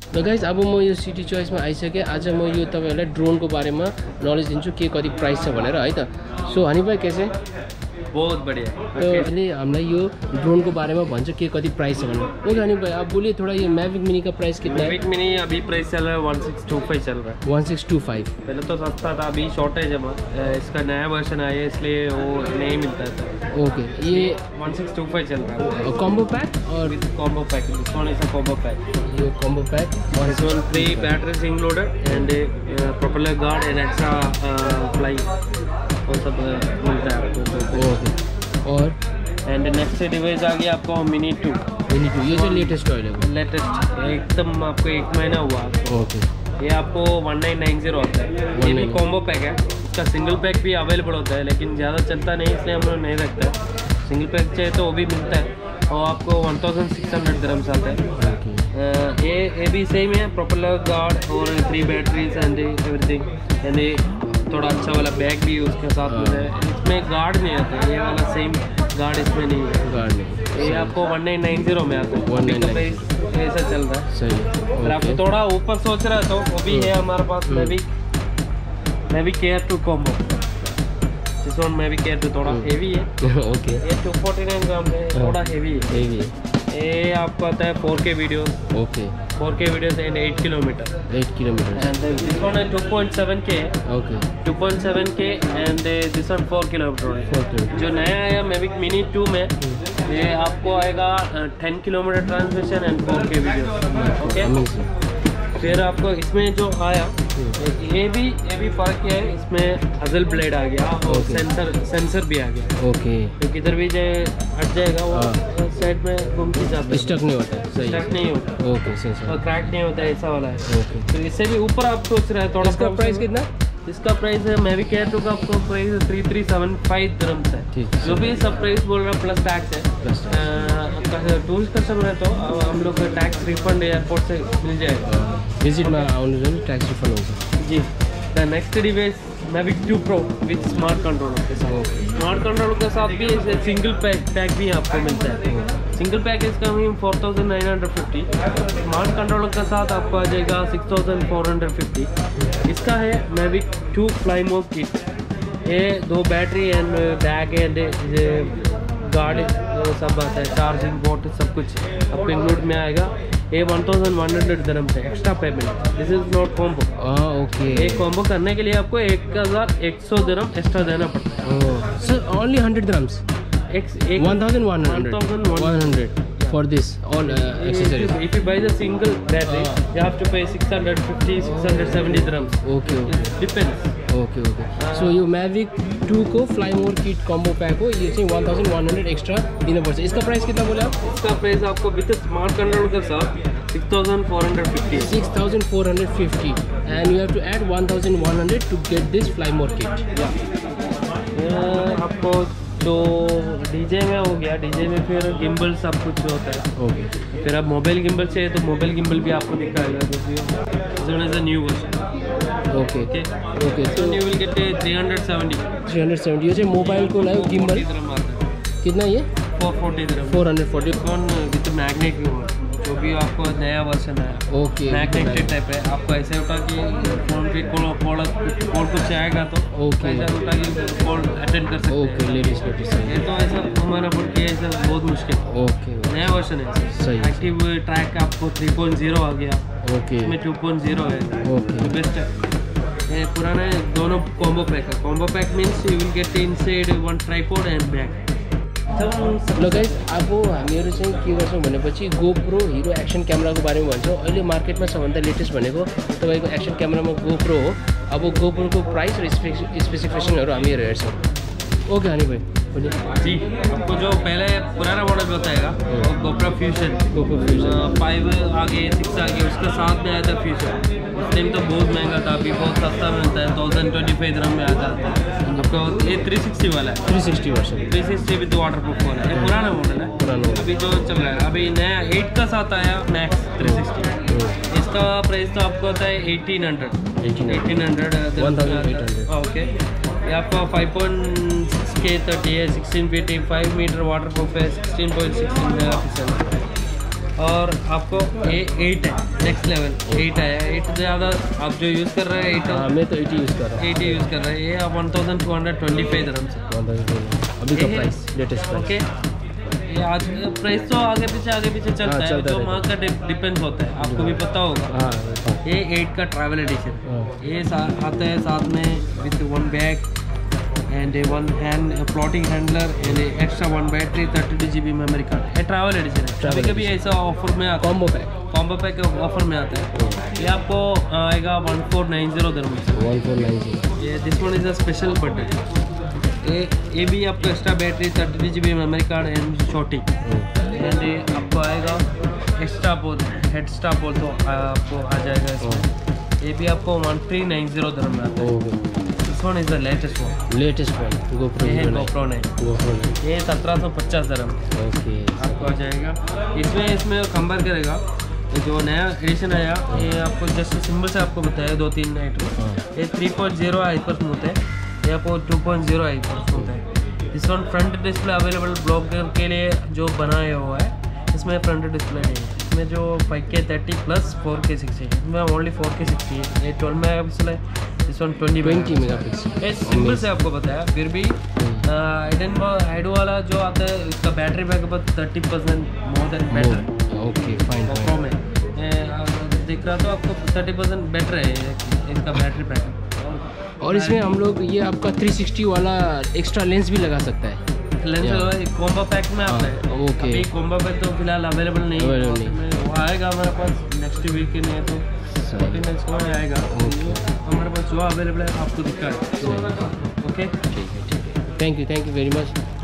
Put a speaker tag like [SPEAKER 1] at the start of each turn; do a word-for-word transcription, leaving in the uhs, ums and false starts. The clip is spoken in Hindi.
[SPEAKER 1] ल गाइस अब म यो सिटी चोइसमा आइसकेँ। आज म यो तपाईहरुलाई ड्रोनको बारेमा नलेज दिन्छु के कति प्राइस छ भनेर है त। सो हनी भाई कैसे?
[SPEAKER 2] बहुत बढ़िया।
[SPEAKER 1] तो अहिले हामीलाई यो ड्रोन को बारे में भन्छ के कति प्राइस है। ओके हनी भाई आप बोलिए थोड़ा, ये मैविक मिनी का प्राइस कितना है?
[SPEAKER 2] मैविक मिनी अभी प्राइस चल रहा है वन सिक्स टू फाइव चल रहा है।
[SPEAKER 1] वन सिक्स टू फाइव
[SPEAKER 2] पहले तो सस्ता था, अभी शॉर्टेज है, इसका नया वर्जन आया है इसलिए वो नहीं मिलता था।
[SPEAKER 1] ओके ये
[SPEAKER 2] वन सिक्स टू फाइव चल रहा है।
[SPEAKER 1] कॉम्बो पैक और
[SPEAKER 2] combo pack, this one is a combo pack.
[SPEAKER 1] ये कॉम्बो पैक
[SPEAKER 2] और this one three batteries included and propeller guard and extra fly वो सब मिलता है आपको।
[SPEAKER 1] ओके और
[SPEAKER 2] एंड नेक्स्ट डिवाइस आ गया आपको मिनी टू।
[SPEAKER 1] मिनी टू ये जो लेटेस्ट ऑयल है,
[SPEAKER 2] लेटेस्ट एकदम आपको एक महीना हुआ।
[SPEAKER 1] ओके
[SPEAKER 2] ये आपको वन नाइन नाइन जीरो होता है। ये भी कॉम्बो पैक है, इसका सिंगल पैक भी अवेलेबल होता है लेकिन ज़्यादा चलता नहीं इसलिए हम लोग नहीं रखते। सिंगल पैक चाहिए तो वो भी मिलता है और आपको one thousand six hundred grams आता है। ये ये भी सेम है, प्रोपेलर गार्ड और three batteries and everything and थोड़ा अच्छा वाला बैग भी उसके साथ में है। इसमें गार्ड नहीं आता है, ये वाला सेम गार्ड इसमें नहीं है।
[SPEAKER 1] गार्ड नहीं,
[SPEAKER 2] ये आपको वन नाइन नाइन जीरो में आता है।
[SPEAKER 1] वन नाइन नाइन
[SPEAKER 2] ऐसा चल रहा है।
[SPEAKER 1] सही।
[SPEAKER 2] अगर आपको थोड़ा ऊपर सोच रहा है तो वो भी है हमारे पास। Mavic Mavic Air two combo, this one Mavic Air two थोड़ा हेवी है।
[SPEAKER 1] ओके
[SPEAKER 2] ये टू फोर्टी नाइन ग्राम है, थोड़ा हेवी है।
[SPEAKER 1] हेवी है।
[SPEAKER 2] ये आपको आता है four K videos.
[SPEAKER 1] Okay
[SPEAKER 2] four K videos and eight kilometre
[SPEAKER 1] eight kilometre
[SPEAKER 2] and this one है two point seven K.
[SPEAKER 1] Okay
[SPEAKER 2] two point seven K and this one four kilometre.
[SPEAKER 1] Four kilometre
[SPEAKER 2] जो नया आया मैविक मिनी टू में ये आपको आएगा ten kilometre transmission and four K video. Okay फिर आपको इसमें जो आया ये भी ये भी फर्क क्या है, इसमें हजल ब्लेड आ गया और सेंसर सेंसर भी आ गया।
[SPEAKER 1] ओके
[SPEAKER 2] तो किधर भी जाए हट जाएगा वो साइड में घूम के जाता है,
[SPEAKER 1] स्टक नहीं होता है। सही,
[SPEAKER 2] स्टक नहीं होता।
[SPEAKER 1] ओके सेंसर
[SPEAKER 2] और क्रैक नहीं होता है, ऐसा वाला है।
[SPEAKER 1] ओके
[SPEAKER 2] तो इससे भी ऊपर आप सोच रहे हैं थोड़ा।
[SPEAKER 1] इसका प्राइस कितना?
[SPEAKER 2] इसका प्राइस है मैविक एयर टू का आपको price three three seven five dirhams है।
[SPEAKER 1] ठीक,
[SPEAKER 2] जो भी सब प्राइस बोल रहा है प्लस टैक्स है।
[SPEAKER 1] प्लस
[SPEAKER 2] आपका टूरिस्ट कस्टमर है तो हम लोग का टैक्स रिफंड एयरपोर्ट से मिल जाएगा।
[SPEAKER 1] विजिट में आने जाने टैक्स रिफंड होगा
[SPEAKER 2] जी। The next device Mavic two pro with smart controller के साथ। स्मार्ट कंट्रोलर के साथ भी सिंगल पैक पैक भी आपको मिलता है। सिंगल पैक इसका भी four thousand nine hundred fifty. Smart controller के साथ आपको आ जाएगा six thousand four hundred fifty. इसका है Mavic two fly mode kit. ये दो battery and bag and guard सब आता है, चार्जिंग पोर्ट सब कुछ आपको इंक्लूड में आएगा। ये one thousand one hundred dirham से extra payment. This is not combo.
[SPEAKER 1] Okay
[SPEAKER 2] ये कॉम्बो करने के लिए आपको एक हज़ार एक सौ दिरहम एक्स्ट्रा देना पड़ता है।
[SPEAKER 1] Sir only hundred grams one thousand one hundred for this all uh, accessories.
[SPEAKER 2] If you buy the single battery, uh, you have to pay six hundred fifty, six hundred seventy dirhams.
[SPEAKER 1] Okay, okay.
[SPEAKER 2] It depends.
[SPEAKER 1] Okay, okay. Uh, so ये मैविक टू को fly mode kit combo pack हो, ये चाहिए one thousand one hundred extra देना पड़ता है। इसका प्राइस कितना बोले आप?
[SPEAKER 2] इसका प्राइस आपको विद स्मार्ट कंट्रोल के साथ six thousand four hundred fifty.
[SPEAKER 1] Six thousand four hundred fifty and you have to add one thousand one hundred to get this fly mode kit.
[SPEAKER 2] आपको तो डीजे में हो गया, डीजे में फिर गिम्बल सब कुछ होता है।
[SPEAKER 1] ओके
[SPEAKER 2] फिर अब मोबाइल गिम्बल चाहिए तो मोबाइल गिम्बल भी आपको दिखाएगा। New version.
[SPEAKER 1] Okay okay
[SPEAKER 2] so you will get three hundred seventy.
[SPEAKER 1] Three hundred seventy ये मोबाइल को लाइव गिम्बल कितना ये?
[SPEAKER 2] Four forty
[SPEAKER 1] four hundred forty
[SPEAKER 2] phone with magnet जो भी आपको नया वर्जन है।
[SPEAKER 1] ओके
[SPEAKER 2] मैग्नेटेड टाइप है। आपको ऐसे उठा कि फोन पे कॉल कॉल कॉल कुछ आएगा तो
[SPEAKER 1] ओके
[SPEAKER 2] ऐसा उठा कि कॉल अटेंड कर सकते हैं।
[SPEAKER 1] ओके लेडीज लेडीज
[SPEAKER 2] ये तो ऐसा हमारा बोल के ऐसा बहुत मुश्किल।
[SPEAKER 1] ओके
[SPEAKER 2] नया वर्जन है।
[SPEAKER 1] सही।
[SPEAKER 2] एक्टिव ट्रैक आपको थ्री पॉइंट जीरो आ गया।
[SPEAKER 1] ओके
[SPEAKER 2] इसमें टू पॉइंट जीरो है।
[SPEAKER 1] ओके
[SPEAKER 2] बेस्ट है। ये पुराना दोनों कॉम्बो पैक है। Combo pack means you will get inside one tripod and bag.
[SPEAKER 1] ल गाइस अब हामीहरू चाहिँ के गर्छौँ भनेपछि गोप्रो हिरो एक्सन क्यामेराको बारेमा भन्छौँ। अहिले मार्केटमा सबभन्दा लेटेस्ट भनेको तपाईँको एक्सन क्यामेरामा गोप्रो हो। अब गोप्रोको प्राइस र स्पेसिफिकेसनहरू हामीहरू हेर्छौँ। ओके हनी भाई बोलिए।
[SPEAKER 2] जी आपको जो पहले पुराना मॉडल बताएगा वो GoPro fusion.
[SPEAKER 1] GoPro fusion
[SPEAKER 2] five आगे सिक्स आगे उसके साथ में आया था फ्यूजन। उस टाइम तो बहुत महंगा था, अभी बहुत सस्ता मिलता है, थाउजेंड ट्वेंटी फाइव दिरहम में आ जाता है। आपको ये थ्री सिक्सटी वाला है।
[SPEAKER 1] Three sixty version
[SPEAKER 2] three sixty with waterproof वाला है। ये पुराना मॉडल है।
[SPEAKER 1] पुराना
[SPEAKER 2] अभी जो चल रहा है अभी नया एट का साथ आया मैक्स थ्री सिक्सटी। इसका प्राइस तो आपको होता है eighteen hundred eighteen hundred
[SPEAKER 1] one thousand eight hundred.
[SPEAKER 2] Okay ये आपका five point six K thirty है, sixteen fifty five metre waterproof है, sixteen point sixteen megapixel. और आपको ए एट है, नेक्स्ट लेवल एट है। एट ज़्यादा आप जो यूज़ कर रहे हैं एट,
[SPEAKER 1] हाँ मैं तो एटी यूज़ कर रहा हूँ।
[SPEAKER 2] एट यूज़ कर रहे हैं। ये आप one thousand two hundred twenty five dirham से
[SPEAKER 1] अभी का प्राइस लेटेस्ट प्राइस।
[SPEAKER 2] ओके, ये आज प्राइस तो आगे पीछे आगे पीछे चलता है, जो माँ का डिपेंड होता है, आपको भी पता होगा।
[SPEAKER 1] हाँ
[SPEAKER 2] ये एट का ट्रैवल एडिशन,
[SPEAKER 1] हाँ।
[SPEAKER 2] ये आता है साथ में with one bag and one hand floating handler and extra one battery, thirty two G B memory card. ये ट्रैवल एडिशन है। कभी कभी ऐसा ऑफर में आता है,
[SPEAKER 1] combo pack
[SPEAKER 2] combo pack offer में आता है। ये आपको आएगा one four nine zero dirham से।
[SPEAKER 1] One four nine zero.
[SPEAKER 2] ये this one is a special button. ये ये भी आपको extra battery, thirty two G B memory card and shorty. And ये आपको आएगा एक्स्ट्रा बोल, हेड स्टाफ बोल तो आपको आ जाएगा इसमें। ये भी आपको one three nine zero dirham में आता है। This one is the latest one,
[SPEAKER 1] latest one GoPro
[SPEAKER 2] ये है गोप्रो नाइन।
[SPEAKER 1] GoPro nine.
[SPEAKER 2] ये सत्रह सौ पचास दरम
[SPEAKER 1] ओके
[SPEAKER 2] आपको आ जाएगा। इसमें इसमें कंपेयर करेगा ये जो नया एडिशन आया, ये आपको जस्ट सिंबल से आपको बताया दो तीन आइटम। ये three point zero hyper smooth है, ये आपको two point zero hyper smooth है। This one front display available blogger के लिए जो बनाया हुआ है, इसमें फ्रंट डिस्प्ले नहीं है। इसमें जो five K thirty plus four K sixty, इसमें ओनली फोर के सिक्सटी है। ये ट्वेल्व मेगा पिक्सल है, this one twenty
[SPEAKER 1] twenty megapixel.
[SPEAKER 2] ये सिंपल से आपको बताया। फिर भी हाइड हाइड वाला जो आता है, इसका battery backup thirty percent more than better.
[SPEAKER 1] Okay fine
[SPEAKER 2] GoPro में दिख रहा तो आपको थर्टी परसेंट बेटर है इसका बैटरी बैकअप।
[SPEAKER 1] और इसमें हम लोग ये आपका थ्री सिक्सटी वाला एक्स्ट्रा लेंस भी लगा सकता है।
[SPEAKER 2] लेंस कॉम्बो पैक में आता है।
[SPEAKER 1] हाँ, ओके।
[SPEAKER 2] अभी कॉम्बो पैक तो फिलहाल अवेलेबल नहीं है,
[SPEAKER 1] अवेलेबल नहीं।
[SPEAKER 2] वो आएगा हमारे पास नेक्स्ट वीक के लिए, तो फोर्टीन को आएगा। हमारे पास जो अवेलेबल है आपको दिखा है। ओके,
[SPEAKER 1] ठीक है ठीक है। Thank you thank you very much.